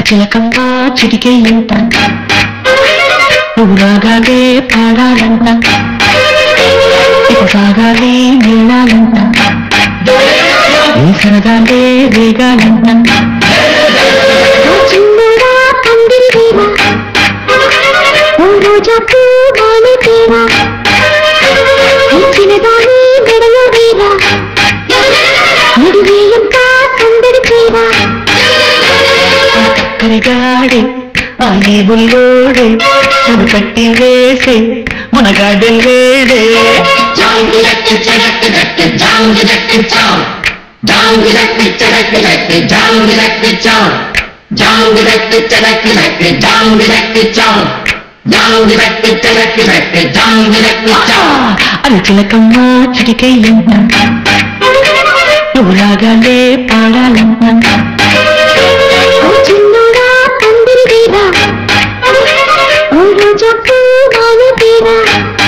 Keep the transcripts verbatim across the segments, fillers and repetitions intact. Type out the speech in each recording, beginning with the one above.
చిలకమ్మ చిటికే ఎంత నువ్వు రాగాలే పాడాలంట ఇక సాగాలే మేళాలంట నీ సరదాలే రేగాలంట చిన్నగా పందిరి వీరా ఓ రోజా పూగాలి తీరా చిన్నదాని మెడలో వీరా నిడివేయంతా సందడి తీరా కరిగాడే ఆ నీవుల్లోడే నన్ను కట్టి వేసే మునగాడే లేడే అది చిలకమ్మ చిటికై ఎంత నువ్వు రాగాలే పాడాలంట చిన్నగా పందిరి వీరా ఓ రోజా పూగాలి తీరా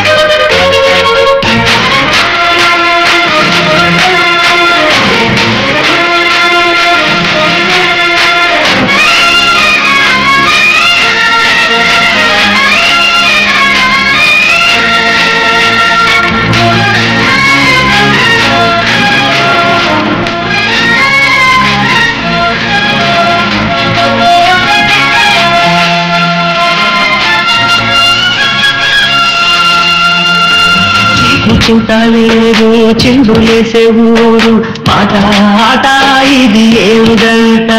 చింతలేదు చిందులేసే ఊరు మాట ఆట ఇది ఏమిదంట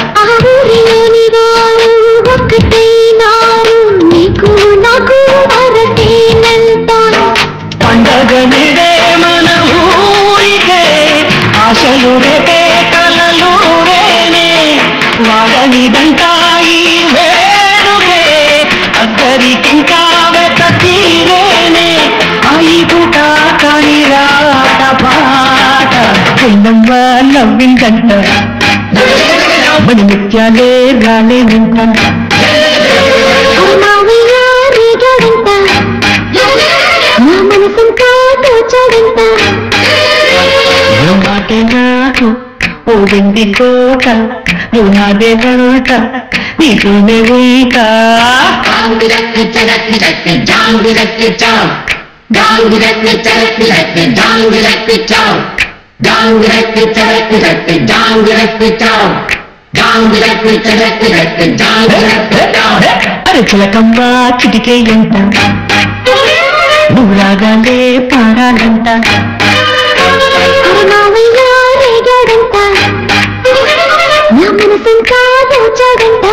పండగ నిడే మన ఊరికే ఆశలు రేపే కలలు రేనే వాడనిదంట ఈ వేడుకే అద్దరికింకా వెత తీరేనే ఈ పూట కాని రాట పాట చిన్నమ్మ నవ్విందంట మణి నిత్యాలే రాలేనంట మాటే నాకు ఓ వెండి కోట నువ్వు నాదేనంట నీతోనే ఉంటా Down direct me, direct me, direct me, down direct me, down. Down direct me, direct me, direct me, down direct me, down. Down direct me, direct me, direct me, down direct me, down. అరే చిలకమ్మ చిటికే ఎంత నువ్వు రాగాలే పాడాలంట నా మనసంతా దోచాడంట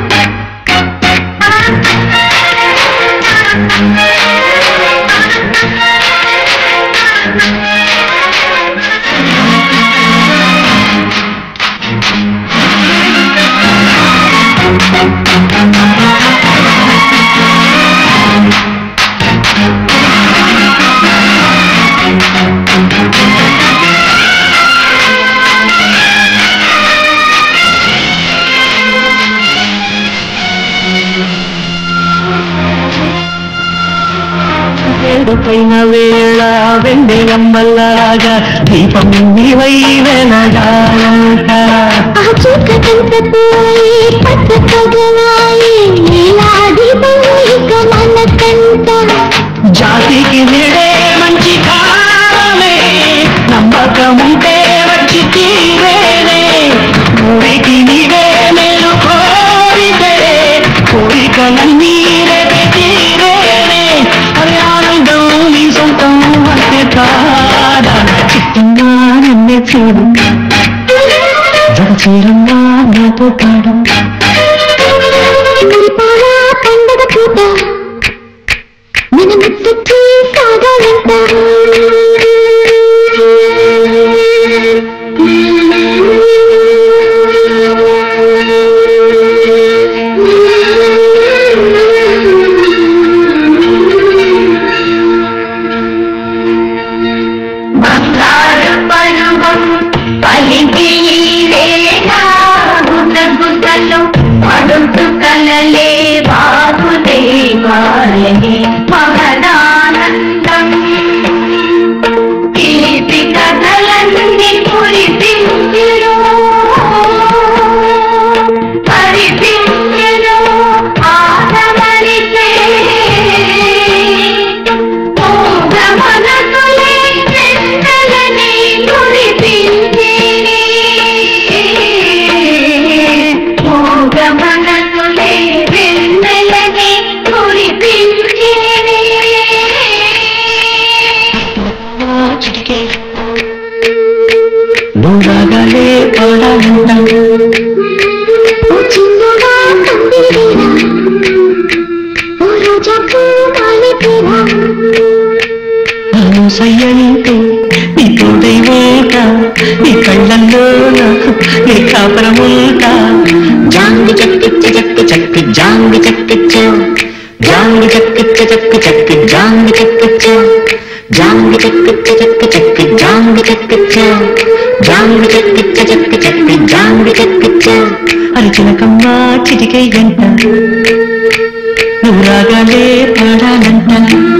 పైన వేళ వెన్నెలమ్మలాగా దీపం నీవై వెలగాలంట జాతికి నిడే మంచి కాలమే నమ్మకం ఉంటే వచ్చి తీరేనే ఊరికి నీవే మేలు కోరితే కోరికలన్నీ రేపి తీరేనే అరే ఆనందం నీ సొంతం అంతే కాదా చిత్తంగా నన్నే చూడు జగచీరమ్మా నాతో పాడు పండగ పూట నిన్ను ముట్టి సాగాలంట మహదానందం కీర్తి కథలన్నీ కురిపించిరు పరిపించ మనసులే వెన్నెలనే కురిపించేనే చిటికే నూరాగాలే పాడాలంట ఓ చిన్నగా కందిరీరా ఓ రోజా పూమాలి తీరా నేను సయ్యంటూ నీ తోడై ఉంటా నీ కళ్ళల్లో నీ కాపురముంటా జాంగి చక్కిచ్చ చక్కి చక్కి జాంగి చక్కిచ్చ జాంగి చక్కిచ్చ చక్కి చక్కి జాంగి చక్కిచ్చ జాంగి చక్కిచ్చ చక్కి చక్కి జాంగి చక్కిచ్చ జాంగి చక్కిచ్చ చక్కి చక్కి జాంగి చక్కిచ్చ అరిచినకమ్మ చిటికై గంట నువ్వు రాగాలే పాడాలంట